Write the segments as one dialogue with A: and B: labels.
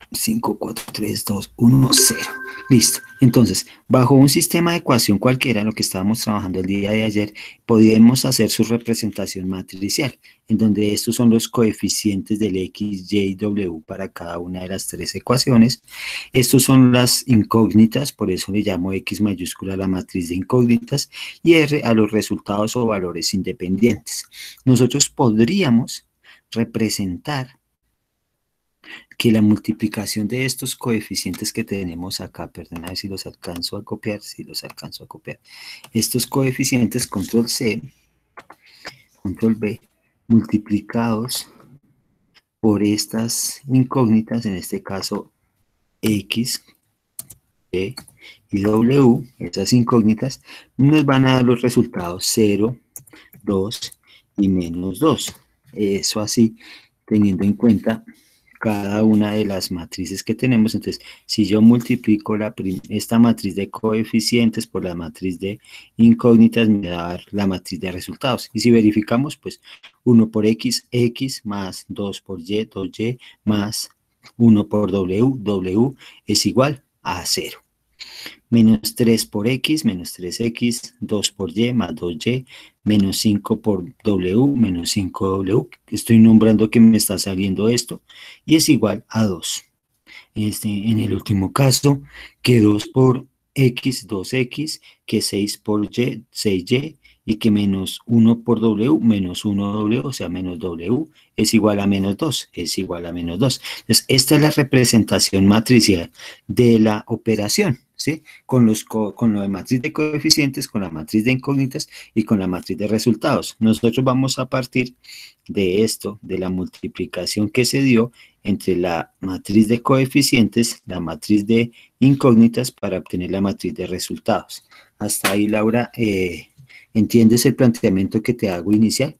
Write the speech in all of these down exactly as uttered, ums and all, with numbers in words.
A: cinco, cuatro, tres, dos, uno, cero. Listo. Entonces, bajo un sistema de ecuación cualquiera, lo que estábamos trabajando el día de ayer, podemos hacer su representación matricial, en donde estos son los coeficientes del X, Y y W para cada una de las tres ecuaciones. Estos son las incógnitas, por eso le llamo X mayúscula a la matriz de incógnitas, y R a los resultados o valores independientes. Nosotros podríamos representar que la multiplicación de estos coeficientes que tenemos acá, perdón, a ver si los alcanzo a copiar, si los alcanzo a copiar, estos coeficientes, control C, control V, multiplicados por estas incógnitas, en este caso X, Y y W, estas incógnitas, nos van a dar los resultados cero, dos y menos dos. Eso así, teniendo en cuenta cada una de las matrices que tenemos. Entonces, si yo multiplico la esta matriz de coeficientes por la matriz de incógnitas, me va a dar la matriz de resultados. Y si verificamos, pues uno por X, X, más dos por Y, dos Y, más uno por W, W es igual a cero. Menos tres por X, menos tres X, dos por Y, más dos Y, menos cinco por W, menos cinco W. Estoy nombrando que me está saliendo esto, y es igual a dos. Este, en el último caso, que dos por X, dos X, que seis por Y, seis Y, y que menos uno por W, menos uno W, o sea, menos W, es igual a menos dos, es igual a menos dos. Entonces, esta es la representación matricial de la operación, ¿sí? Con, los co con la matriz de coeficientes, con la matriz de incógnitas y con la matriz de resultados. Nosotros vamos a partir de esto, de la multiplicación que se dio entre la matriz de coeficientes, la matriz de incógnitas, para obtener la matriz de resultados. Hasta ahí, Laura, eh, ¿entiendes el planteamiento que te hago inicial?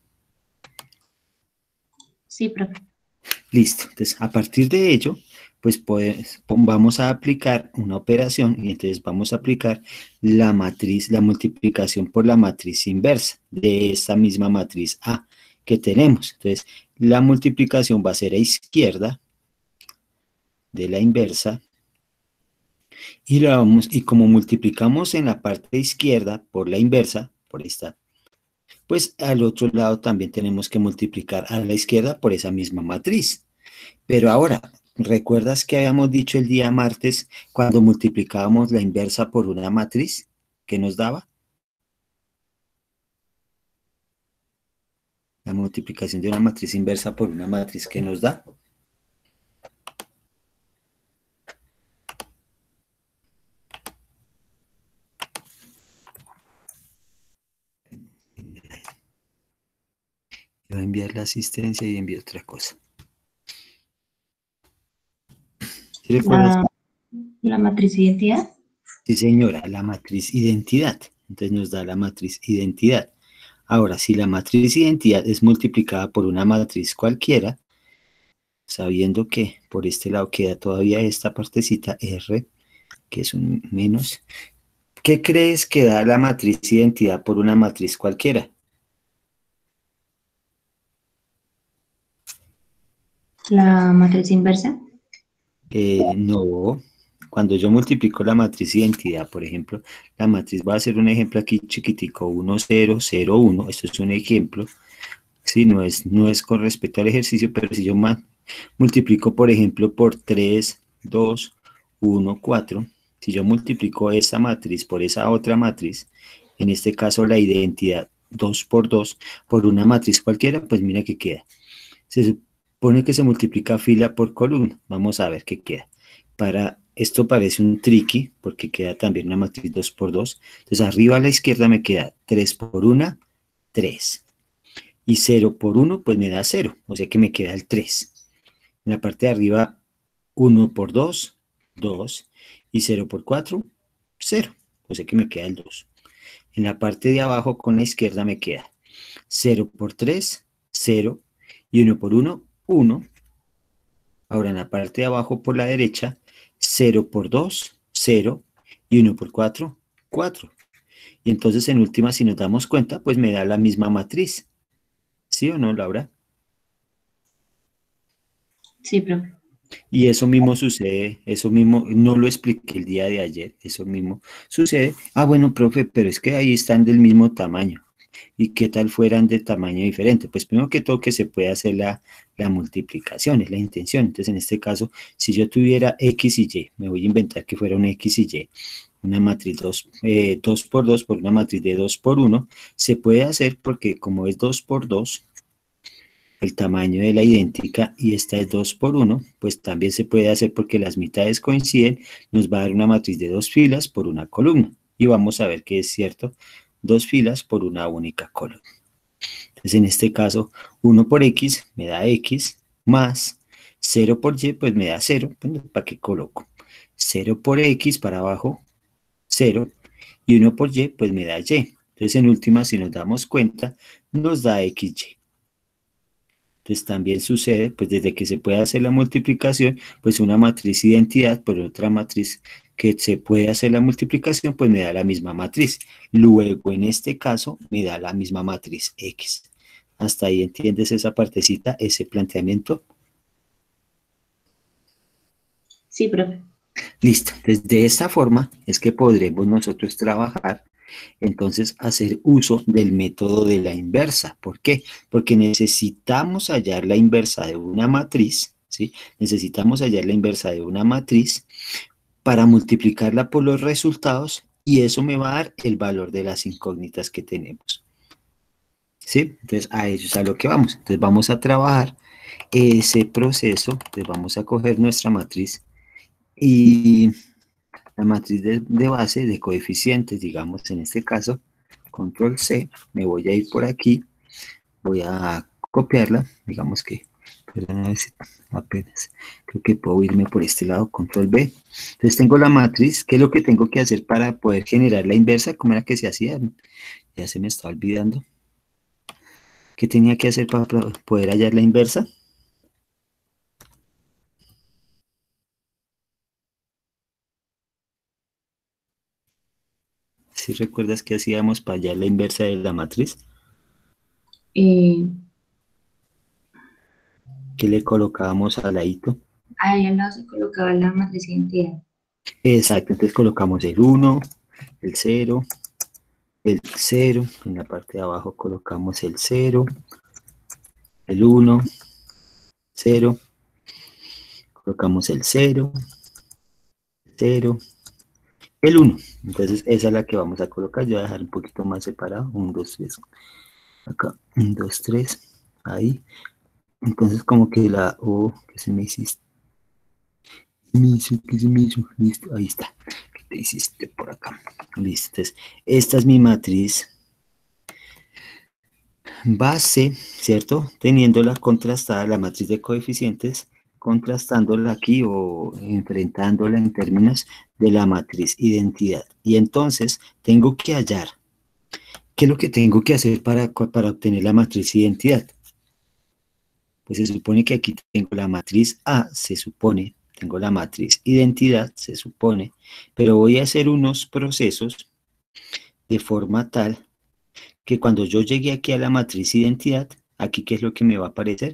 B: Sí, profe.
A: Listo. Entonces, a partir de ello, pues, pues vamos a aplicar una operación, y entonces vamos a aplicar la matriz, la multiplicación por la matriz inversa de esta misma matriz A que tenemos. Entonces, la multiplicación va a ser a izquierda de la inversa, y, la vamos, y como multiplicamos en la parte izquierda por la inversa, por esta, pues al otro lado también tenemos que multiplicar a la izquierda por esa misma matriz. Pero ahora, ¿recuerdas que habíamos dicho el día martes cuando multiplicábamos la inversa por una matriz que nos daba? La multiplicación de una matriz inversa por una matriz que nos da. Voy a enviar la asistencia y envío otra cosa. ¿Sí recuerdas?
B: La, la matriz de identidad.
A: Sí, señora, la matriz identidad. Entonces nos da la matriz identidad. Ahora, si la matriz identidad es multiplicada por una matriz cualquiera, sabiendo que por este lado queda todavía esta partecita R, que es un menos, ¿qué crees que da la matriz identidad por una matriz cualquiera?
B: La matriz inversa.
A: Eh, no. Cuando yo multiplico la matriz identidad, por ejemplo, la matriz, va a ser un ejemplo aquí chiquitico, uno, cero, cero, uno, esto es un ejemplo, sí, no es, no es con respecto al ejercicio, pero si yo multiplico, por ejemplo, por tres, dos, uno, cuatro, si yo multiplico esa matriz por esa otra matriz, en este caso la identidad dos por dos, por una matriz cualquiera, pues mira que queda. Se supone que se multiplica fila por columna. Vamos a ver qué queda. Para esto parece un tricky, porque queda también una matriz dos por dos. Entonces, arriba a la izquierda me queda tres por uno, tres. Y cero por uno, pues me da cero. O sea que me queda el tres. En la parte de arriba, uno por dos, dos. Y cero por cuatro, cero. O sea que me queda el dos. En la parte de abajo, con la izquierda, me queda cero por tres, cero. Y uno por uno, uno. Ahora en la parte de abajo por la derecha, cero por dos, cero, y uno por cuatro, cuatro. Y entonces en última, si nos damos cuenta, pues me da la misma matriz. ¿Sí o no, Laura?
B: Sí, profe.
A: Y eso mismo sucede, eso mismo, no lo expliqué el día de ayer, eso mismo sucede. Ah, bueno, profe, pero es que ahí están del mismo tamaño. ¿Y qué tal fueran de tamaño diferente? Pues primero que todo que se puede hacer la, la multiplicación, es la intención. Entonces, en este caso, si yo tuviera X y Y, me voy a inventar que fuera un X y Y, una matriz dos, eh, dos por dos por una matriz de dos por uno, se puede hacer porque como es dos por dos, el tamaño de la idéntica y esta es dos por uno, pues también se puede hacer porque las mitades coinciden, nos va a dar una matriz de dos filas por una columna. Y vamos a ver que es cierto, dos filas por una única columna. Entonces en este caso, uno por X me da X más cero por Y, pues me da cero. Bueno, ¿para qué coloco? cero por X para abajo, cero, y uno por Y, pues me da Y. Entonces en última, si nos damos cuenta, nos da X Y. Entonces también sucede, pues desde que se puede hacer la multiplicación, pues una matriz identidad por otra matriz que se puede hacer la multiplicación, pues me da la misma matriz. Luego, en este caso, me da la misma matriz X. ¿Hasta ahí entiendes esa partecita, ese planteamiento?
B: Sí, profe.
A: Listo. Entonces, de esta forma es que podremos nosotros trabajar, entonces, hacer uso del método de la inversa. ¿Por qué? Porque necesitamos hallar la inversa de una matriz, ¿sí? Necesitamos hallar la inversa de una matriz para multiplicarla por los resultados y eso me va a dar el valor de las incógnitas que tenemos. ¿Sí? Entonces, a eso es a lo que vamos. Entonces, vamos a trabajar ese proceso. Entonces, vamos a coger nuestra matriz y la matriz de, de base de coeficientes, digamos, en este caso, control C, me voy a ir por aquí, voy a copiarla, digamos que, perdón, a ver si apenas, creo que puedo irme por este lado, control B. Entonces tengo la matriz, ¿qué es lo que tengo que hacer para poder generar la inversa? ¿Cómo era que se hacía? Ya se me está olvidando. ¿Qué tenía que hacer para poder hallar la inversa? ¿Si recuerdas qué hacíamos para hallar la inversa de la matriz?
B: Eh,
A: ¿Qué le colocábamos al ladito?
B: Ahí al lado se colocaba la matriz de identidad.
A: Exacto, entonces colocamos el uno, el cero, el cero, en la parte de abajo colocamos el cero, el uno, cero, colocamos el cero, cero, el uno. Entonces esa es la que vamos a colocar. Yo voy a dejar un poquito más separado, uno, dos, tres, acá, uno, dos, tres, ahí. Entonces como que la O, que se me hiciste, me hizo, que se me hizo, listo, ahí está. ¿Qué te hiciste por acá? Listo, entonces esta es mi matriz base, ¿cierto? Teniéndola contrastada, la matriz de coeficientes, contrastándola aquí o enfrentándola en términos de la matriz identidad. Y entonces tengo que hallar, ¿qué es lo que tengo que hacer para, para obtener la matriz identidad? Pues se supone que aquí tengo la matriz A, se supone, tengo la matriz identidad, se supone, pero voy a hacer unos procesos de forma tal que cuando yo llegue aquí a la matriz identidad, aquí ¿qué es lo que me va a aparecer?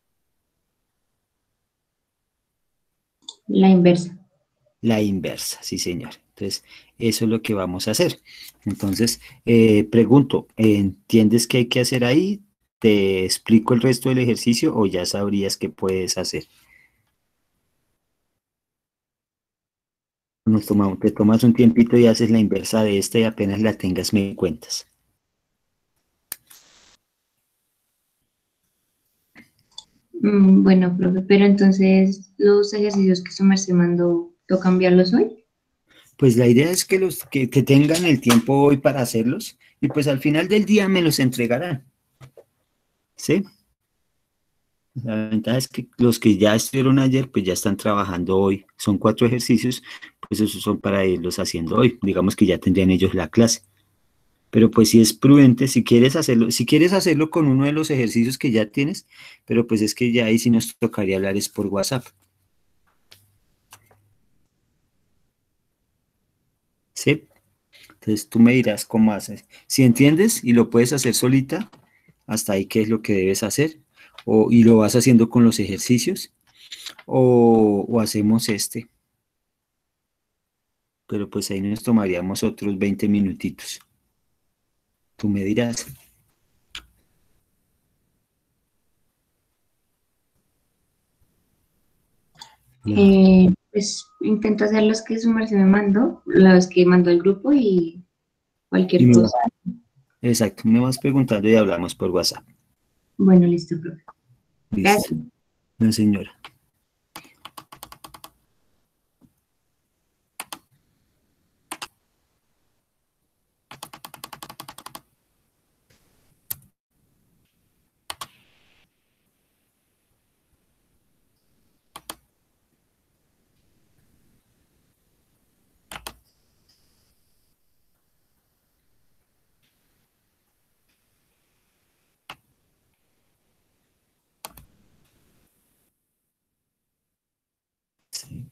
B: La inversa.
A: La inversa, sí señor. Entonces, eso es lo que vamos a hacer. Entonces, eh, pregunto, ¿entiendes qué hay que hacer ahí? ¿Te explico el resto del ejercicio o ya sabrías qué puedes hacer? Nos tomamos, te tomas un tiempito y haces la inversa de esta y apenas la tengas me cuentas.
B: Mm, bueno, profe, pero entonces los ejercicios que su merced mandó, ¿toca cambiarlos hoy?
A: Pues la idea es que, los, que, que tengan el tiempo hoy para hacerlos y pues al final del día me los entregarán. ¿Sí? La ventaja es que los que ya estuvieron ayer, pues ya están trabajando hoy. Son cuatro ejercicios, pues esos son para irlos haciendo hoy. Digamos que ya tendrían ellos la clase. Pero pues si es prudente, si quieres hacerlo, si quieres hacerlo con uno de los ejercicios que ya tienes, pero pues es que ya ahí sí nos tocaría hablar es por WhatsApp. ¿Sí? Entonces tú me dirás cómo haces. Si entiendes y lo puedes hacer solita, hasta ahí qué es lo que debes hacer, o, y lo vas haciendo con los ejercicios. o, o hacemos este, pero pues ahí nos tomaríamos otros veinte minutitos. Tú me dirás. La-
B: Eh, pues intento hacer los que su merced me mandó, los que mandó el grupo y
A: y
B: cualquier
A: me va-
B: cosa.
A: exacto, me vas preguntando y hablamos por WhatsApp.
B: Bueno, listo, profe.
A: Listo.
B: Gracias.
A: No, señora. Sí.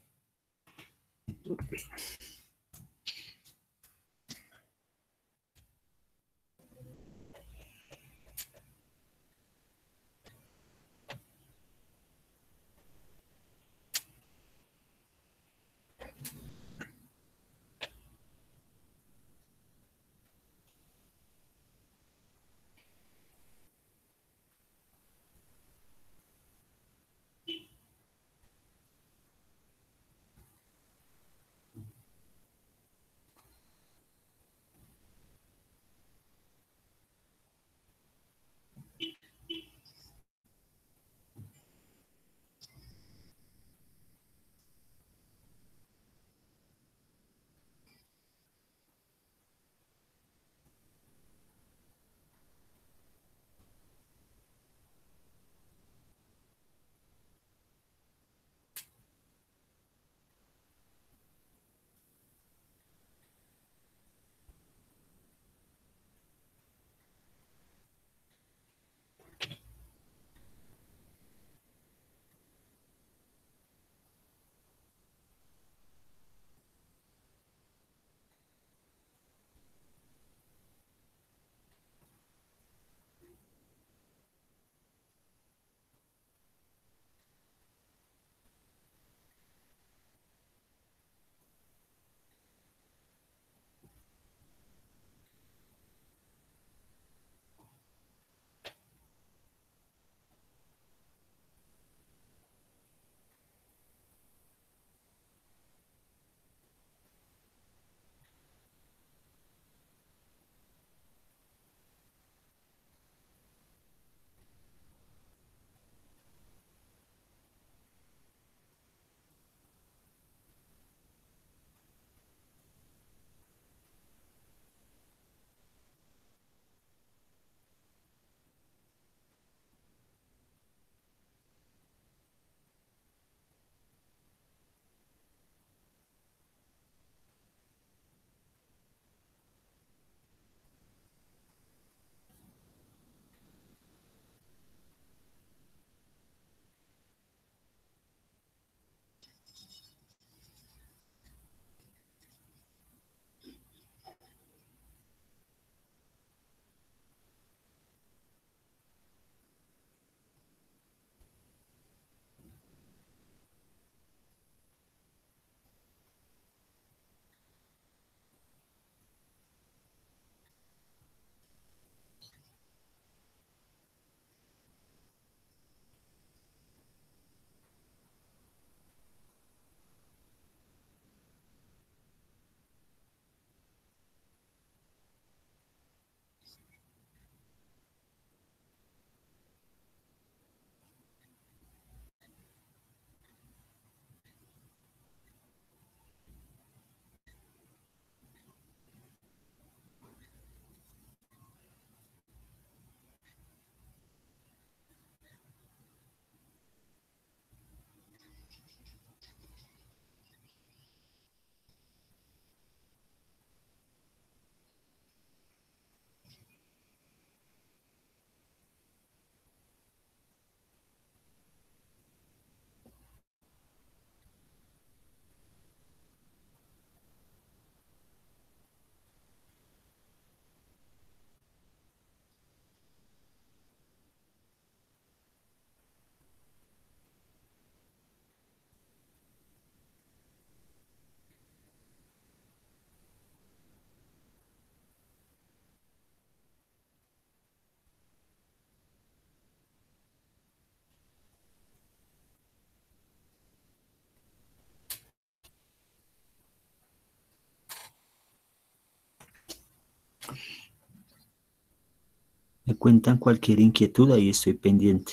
A: Me cuentan cualquier inquietud, ahí estoy pendiente.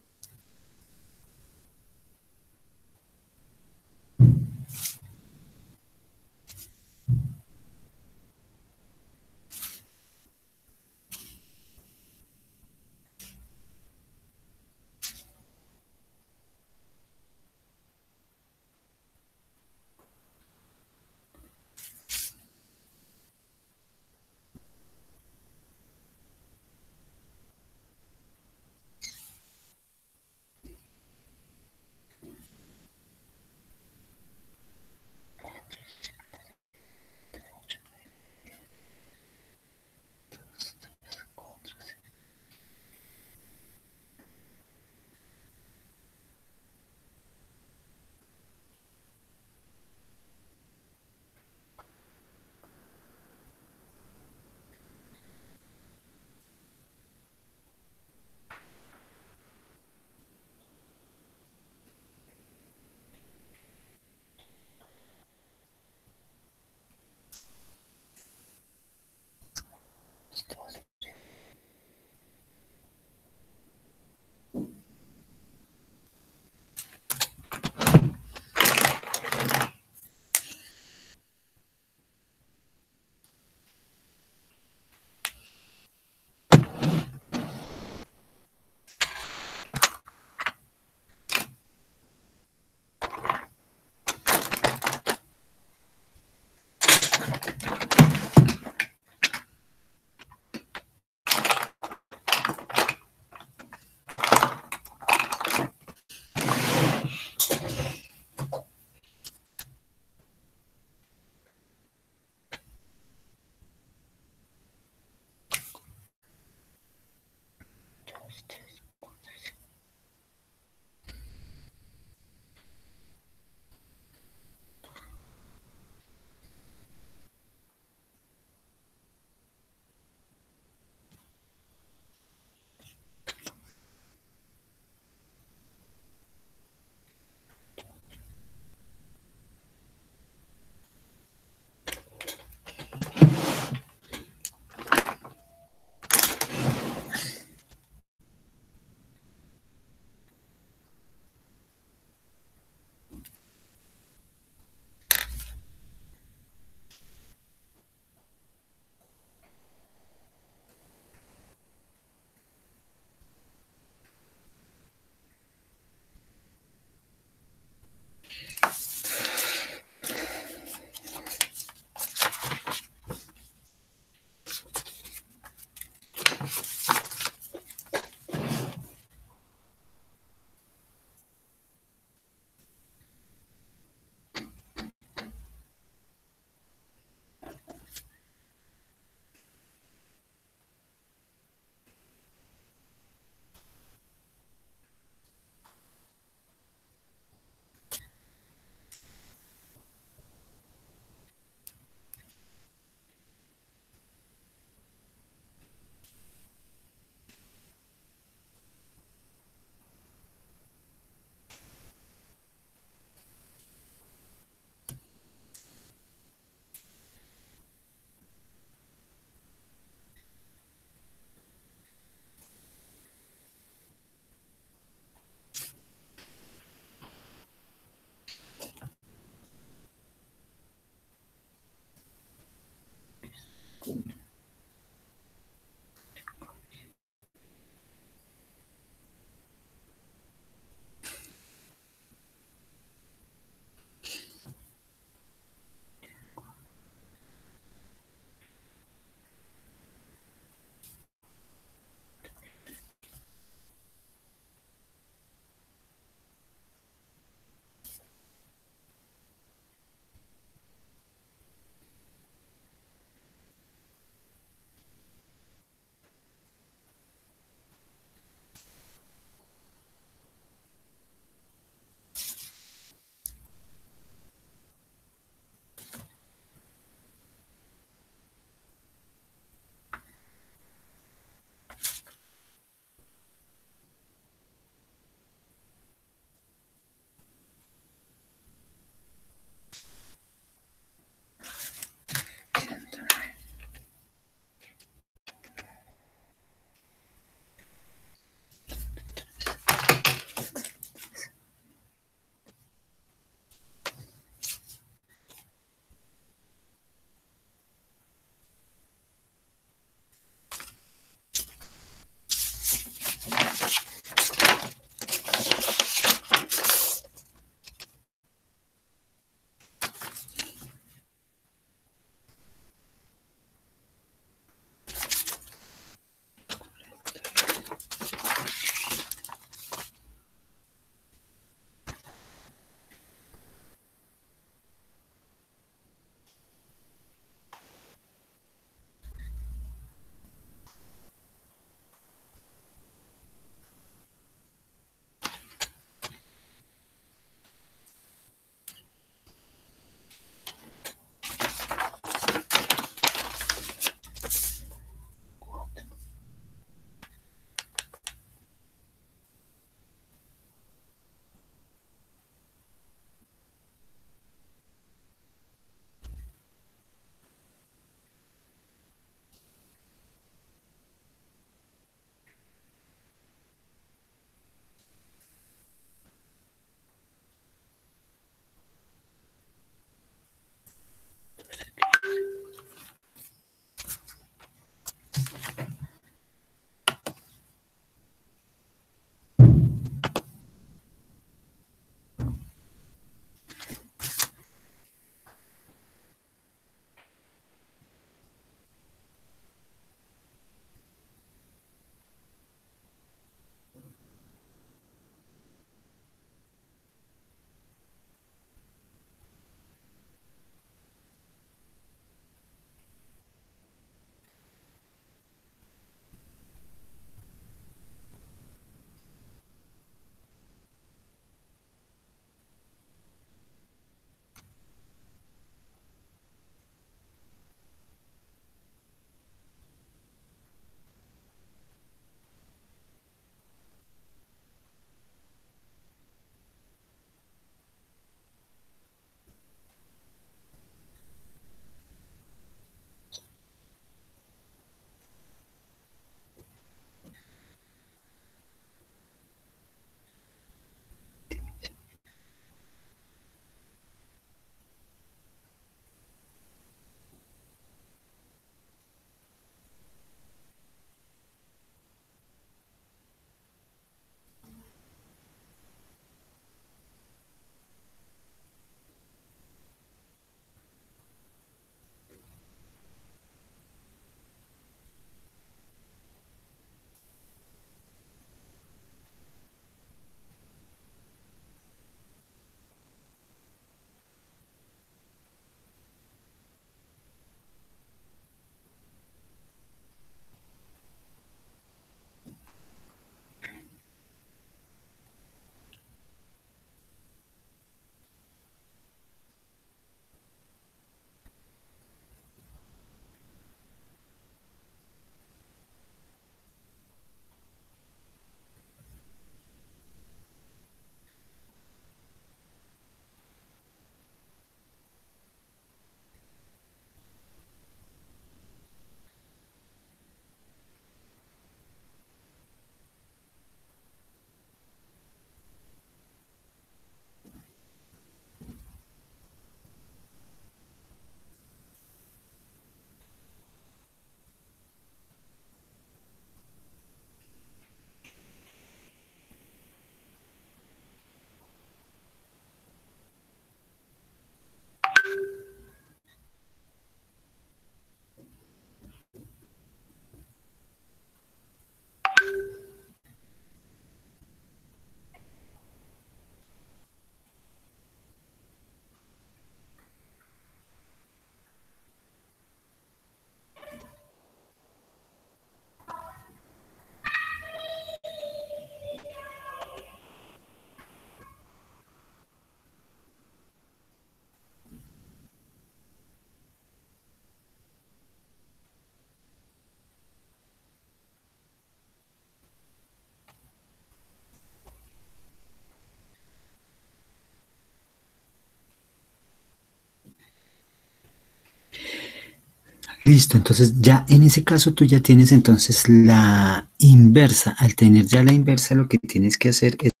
A: Listo, entonces ya en ese caso tú ya tienes entonces la inversa. Al tener ya la inversa, lo que tienes que hacer es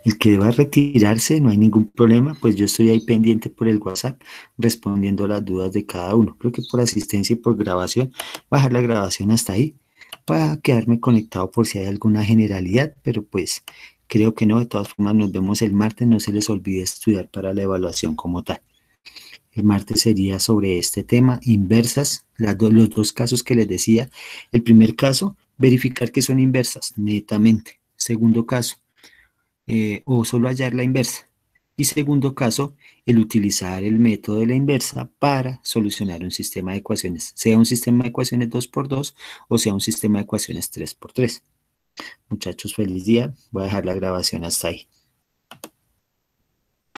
A: El que deba retirarse, no hay ningún problema, pues yo estoy ahí pendiente por el WhatsApp respondiendo las dudas de cada uno. Creo que por asistencia y por grabación, bajar la grabación hasta ahí para quedarme conectado por si hay alguna generalidad, pero pues creo que no. De todas formas, nos vemos el martes. No se les olvide estudiar para la evaluación como tal. El martes sería sobre este tema, inversas, las do- los dos casos que les decía. El primer caso, verificar que son inversas, netamente. Segundo caso, eh, o solo hallar la inversa. Y segundo caso, el utilizar el método de la inversa para solucionar un sistema de ecuaciones, sea un sistema de ecuaciones dos por dos o sea un sistema de ecuaciones tres por tres. Muchachos, feliz día. Voy a dejar la grabación hasta ahí.